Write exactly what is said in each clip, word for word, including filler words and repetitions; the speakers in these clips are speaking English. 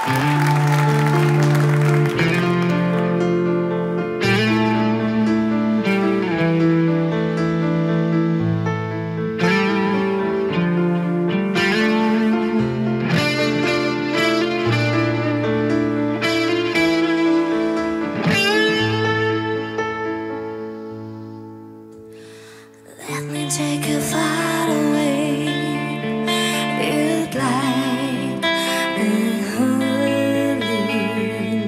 Let me take you far away. You'd like a holiday.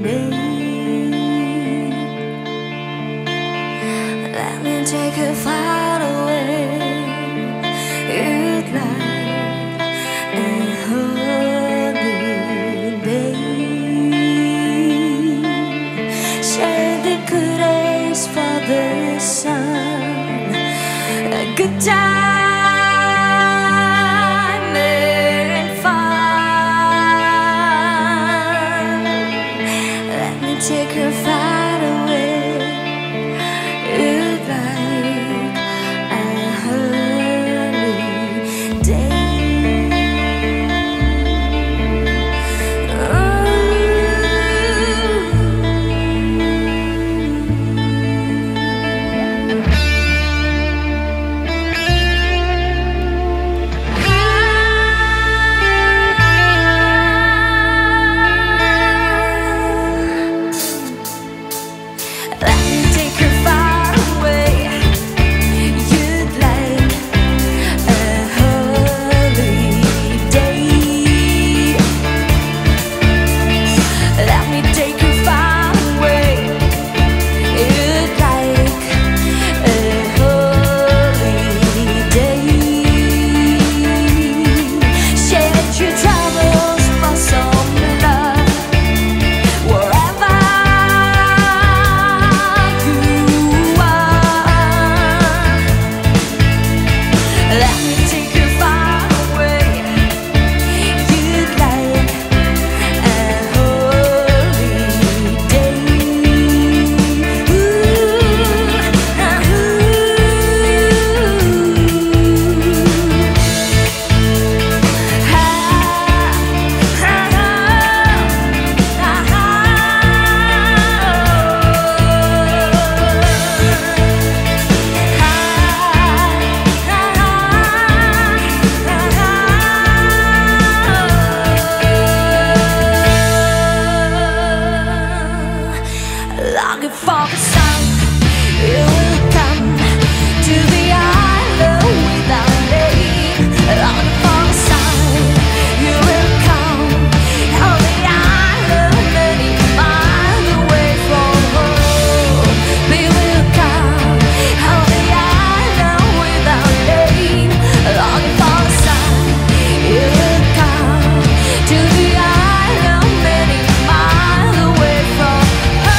Let me take you far away. You'd like a holiday. Share the good days for the sun. A good time and fun. Let me take her far away. You'd like a holiday. Longing for the sun, it will come to the island without name. Longing for the sun, you will come on the island many miles away from home. We will come on the island without name. Longing for the sun, it will come to the island many miles away from home.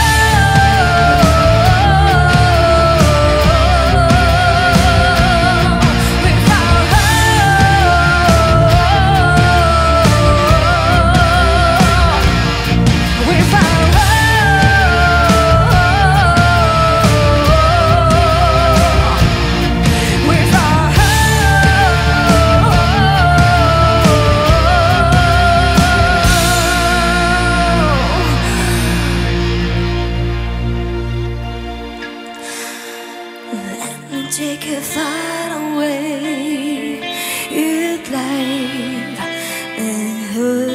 Take you far away. You'd like a